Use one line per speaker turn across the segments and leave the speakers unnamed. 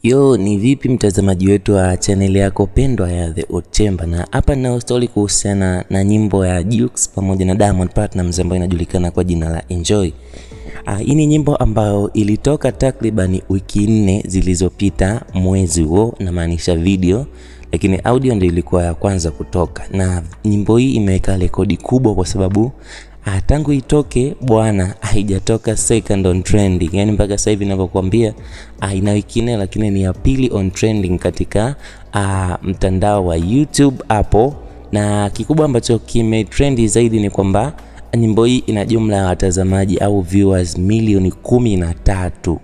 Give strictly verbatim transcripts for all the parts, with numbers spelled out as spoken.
Yo, ni vipi mtazamaji wetu wa channel yako pendwa ya The Odd Chamber, na hapa nina story kuhusiana na nyimbo ya JUX pamoja na Diamond Platnumz ambayo inajulikana kwa jina la Enjoy. Ah, hii ni nyimbo ambayo ilitoka takriban wiki nne zilizopita mwezi huo, na maanisha video, lakini audio ndio ilikuwa ya kwanza kutoka. Na nyimbo hii imeweka rekodi kubwa kwa sababu Ah, tangu itoke bwana haijatoka second on trending. Yani mpaka sasa hivi ninavyokuambia ah, ina wiki nne lakini ni ya pili on trending katika ah, mtandao wa YouTube hapo. Na kikubwa ambacho kime trendi zaidi ni kwamba nyimbo hii ina jumla ya watazamaji au viewers milioni kumi na tatu.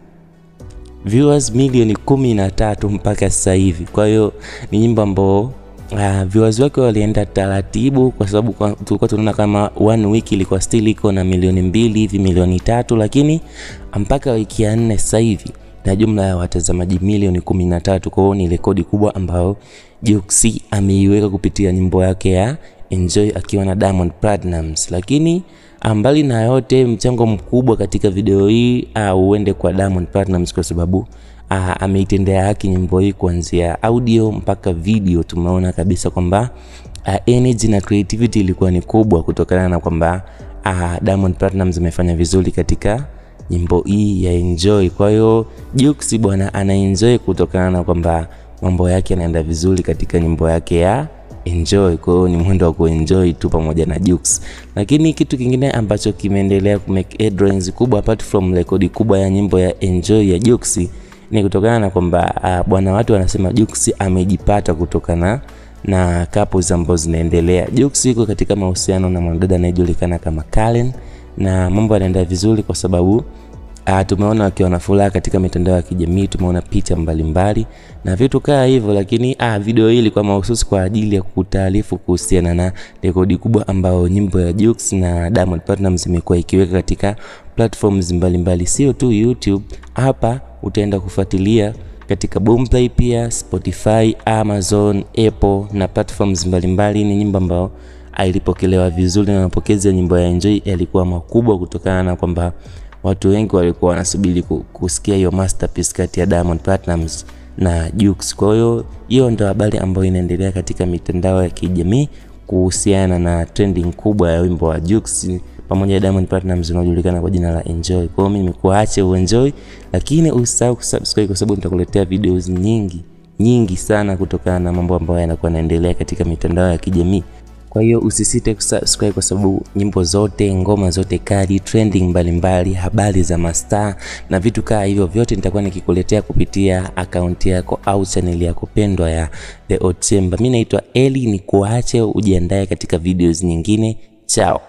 Viewers milioni kumi na tatu mpaka sasa hivi. Kwa hiyo ni nyimbo ambayo Uh, viewers wake walienda taratibu kwa sababu tulikuwa tunaona kama one week ilikuwa still iko na milioni mbili hivi milioni tatu, lakini mpaka wiki ya nne sasa hivi na jumla ya watazamaji milioni kumi na tatu. Kwa hiyo ni rekodi kubwa ambayo JUX ameiweka kupitia nyimbo yake ya Enjoy akiwa na Diamond Platnumz. Lakini mbali na yote, mchango mkubwa katika video hii uh, uende kwa Diamond Platnumz kwa sababu Uh, ameitendea haki nyimbo hii kuanzia audio mpaka video. Tumeona kabisa kwamba uh, energy na creativity ilikuwa ni kubwa kutokana na kwamba uh, Diamond Platnumz amefanya vizuri katika nyimbo hii ya Enjoy. Kwa hiyo JUX bwana ana enjoy kutokana na kwamba mambo yake yanaenda vizuri katika nyimbo yake ya Enjoy. Kwa hiyo ni mwendo wa kuenjoy tu pamoja na JUX. Lakini kitu kingine ambacho kimeendelea kumake headlines kubwa apart from rekodi kubwa ya nyimbo ya Enjoy ya JUX ni kutokana na kwamba uh, bwana watu wanasema JUX amejipata kutokana na couples ambazo zinaendelea. JUX yuko katika mahusiano na mwanadada anayejulikana kama Karen, na mambo yanaenda vizuri kwa sababu uh, tumeona wakiwa na furaha katika mitandao ya kijamii, tumeona picha mbalimbali na vitu kama hivyo. Lakini uh, video hii ilikuwa mahususi kwa ajili ya kutaarifu kuhusiana na rekodi kubwa ambayo nyimbo ya JUX na Diamond Platnumz imekuwa ikiweka katika platforms mbalimbali, sio tu YouTube. Hapa utaenda kufuatilia katika Boomplay, pia Spotify, Amazon, Apple na platforms mbalimbali. Ni nyimbo ambayo ilipokelewa vizuri na mapokezi ya nyimbo ya Enjoy yalikuwa makubwa kutokana na kwamba watu wengi walikuwa wanasubiri kusikia hiyo masterpiece kati ya Diamond Platnumz na JUX. Kwa hiyo hiyo ndio habari ambayo inaendelea katika mitandao ya kijamii kuhusiana na trending kubwa ya wimbo wa JUX pamoja na Diamond Platnumz unaojulikana kwa jina la Enjoy. Kwa hiyo mimi nimekuache uenjoy, lakini usisahau kusubscribe kwa sababu nitakuletea videos nyingi nyingi sana kutokana na mambo ambayo yanakuwa yanaendelea katika mitandao ya kijamii. Kwa hiyo usisite kusubscribe kwa sababu nyimbo zote, ngoma zote kali, trending mbalimbali, habari za mastaa na vitu kama hivyo vyote nitakuwa nikikuletea kupitia account yako au channel yako pendwa ya The Odd Chamber. Mimi naitwa Eli, nikuache ujiandae katika videos nyingine. Ciao.